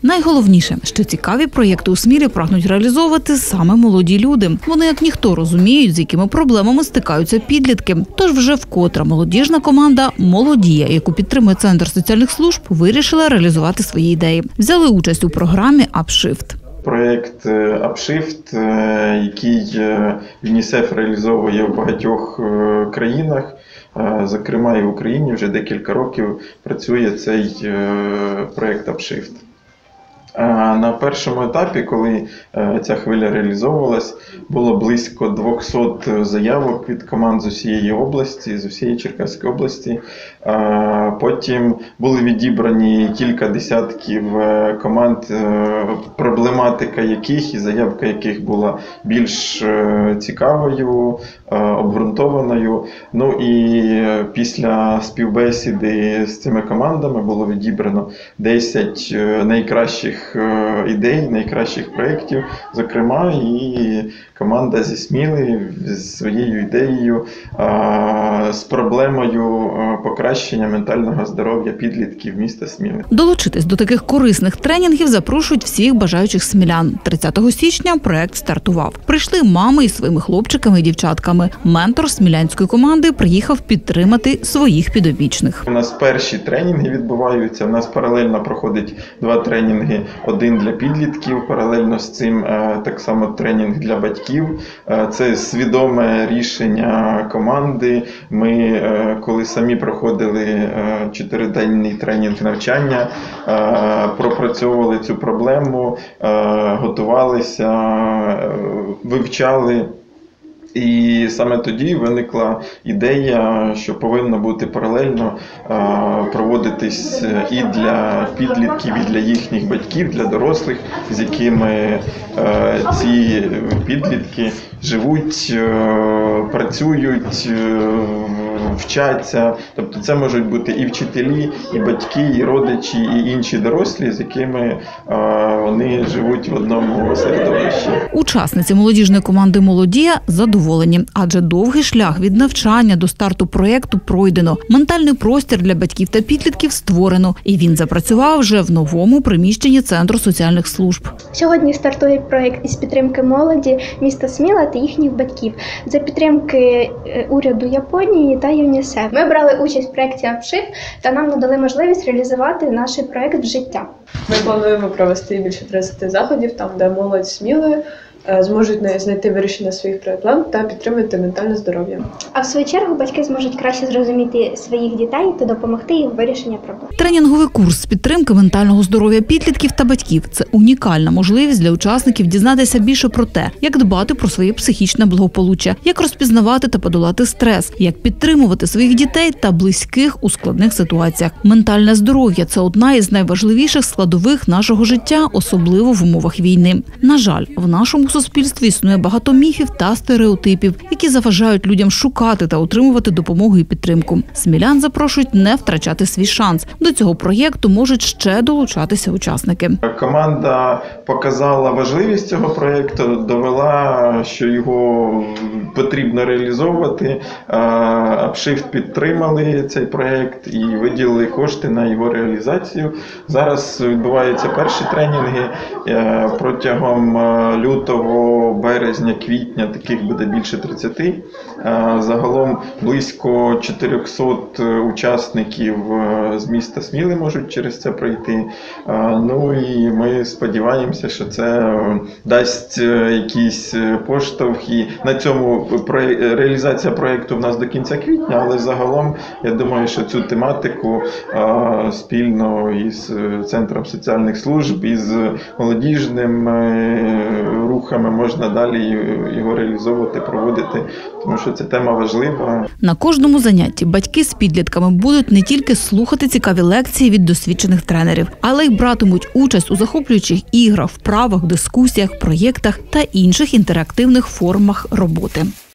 Найголовніше, що цікаві проєкти у Смілі прагнуть реалізовувати саме молоді люди. Вони, як ніхто, розуміють, з якими проблемами стикаються підлітки. Тож вже вкотре молодіжна команда «Молодія», яку підтримує Центр соціальних служб, вирішила реалізувати свої ідеї. Взяли участь у програмі «Апшифт». Проєкт «Апшифт», який ЮНІСЕФ реалізовує в багатьох країнах, зокрема і в Україні, вже декілька років працює цей проєкт «Апшифт». На першому етапі, коли ця хвиля реалізовувалась, було близько 200 заявок від команд з усієї області, з усієї Черкаської області. Потім були відібрані кілька десятків команд, проблематика яких і заявка яких була більш цікавою, обґрунтованою. Ну і після співбесіди з цими командами було відібрано 10 найкращих ідей, найкращих проєктів, зокрема і команда зі Сміли з своєю ідеєю, з проблемою покращення ментального здоров'я підлітків міста Сміли. Долучитись до таких корисних тренінгів запрошують всіх бажаючих смілян. 30 січня проєкт стартував. Прийшли мами із своїми хлопчиками і дівчатками. Ментор смілянської команди приїхав підтримати своїх підопічних. У нас перші тренінги відбуваються, у нас паралельно проходить 2 тренінги. Один для підлітків, паралельно з цим так само тренінг для батьків. Це свідоме рішення команди. Ми, коли самі проходили 4-денний тренінг навчання, пропрацьовували цю проблему, готувалися, вивчали. І саме тоді виникла ідея, що повинно бути паралельно проводитись і для підлітків, і для їхніх батьків, для дорослих, з якими ці підлітки живуть, працюють, вчаться. Тобто це можуть бути і вчителі, і батьки, і родичі, і інші дорослі, з якими вони живуть в одному середовищі. Учасниці молодіжної команди «Молодія» задоволені, адже довгий шлях від навчання до старту проєкту пройдено. Ментальний простір для батьків та підлітків створено, і він запрацював вже в новому приміщенні Центру соціальних служб. Сьогодні стартує проєкт із підтримки молоді міста Сміла та їхніх батьків за підтримки уряду Японії та ЮНІСЕФ. Ми брали участь в проєкті «Апшифт» та нам надали можливість реалізувати наш проєкт в життя. Ми плануємо провести більше 30 заходів, там де молодь Сміли зможуть знайти вирішення своїх проблем та підтримати ментальне здоров'я. А в свою чергу батьки зможуть краще зрозуміти своїх дітей та допомогти їм в вирішенні проблем. Тренінговий курс з підтримки ментального здоров'я підлітків та батьків – це унікальна можливість для учасників дізнатися більше про те, як дбати про своє психічне благополуччя, як розпізнавати та подолати стрес, як підтримувати своїх дітей та близьких у складних ситуаціях. Ментальне здоров'я – це одна із найважливіших складових нашого життя, особливо в умовах війни. На жаль, в нашому суспільстві існує багато міфів та стереотипів, які заважають людям шукати та отримувати допомогу і підтримку. Смілян запрошують не втрачати свій шанс. До цього проєкту можуть ще долучатися учасники. Команда показала важливість цього проєкту, довела, що його потрібно реалізовувати. «Апшифт» підтримали цей проєкт і виділили кошти на його реалізацію. Зараз відбуваються перші тренінги. Протягом лютого, березня, квітня таких буде більше 30. Загалом близько 400 учасників з міста Сміли можуть через це пройти. Ну і ми сподіваємося, що це дасть якийсь поштовх. І на цьому реалізація проєкту в нас до кінця квітня, але загалом я думаю, що цю тематику спільно із Центром соціальних служб, із молодіжним рухами можна далі його реалізовувати, проводити, тому що ця тема важлива. На кожному занятті батьки з підлітками будуть не тільки слухати цікаві лекції від досвідчених тренерів, але й братимуть участь у захоплюючих іграх, вправах, дискусіях, проєктах та інших інтерактивних формах роботи.